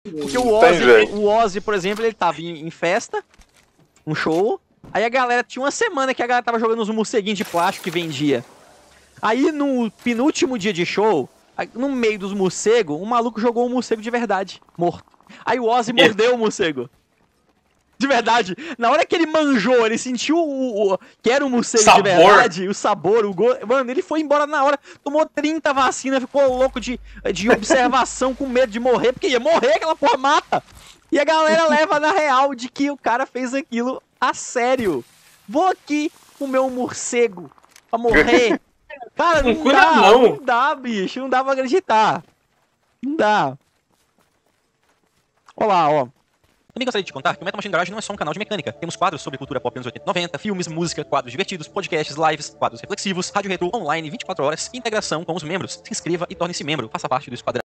Porque Tem jeito. o Ozzy, por exemplo, ele tava em festa, um show, aí a galera tinha uma semana que a galera tava jogando uns morceguinhos de plástico que vendia. Aí no penúltimo dia de show, no meio dos morcegos, um maluco jogou um morcego de verdade, morto. Aí o Ozzy mordeu o morcego. De verdade. Na hora que ele manjou, ele sentiu que era um morcego Sabor. de verdade, o sabor, o gosto. Mano, ele foi embora na hora, tomou 30 vacinas, ficou louco de observação, com medo de morrer, porque ia morrer, aquela porra mata. E a galera leva na real de que o cara fez aquilo a sério. Vou aqui comer um morcego pra morrer. Cara, não Cura dá, não. não dá, bicho, não dá pra acreditar. Não dá. Olha lá, ó. Também gostaria de te contar que o Metal Machine Garage não é só um canal de mecânica. Temos quadros sobre cultura pop anos 80 e 90, filmes, música, quadros divertidos, podcasts, lives, quadros reflexivos, rádio retrô online 24 horas e integração com os membros. Se inscreva e torne-se membro. Faça parte do esquadrão.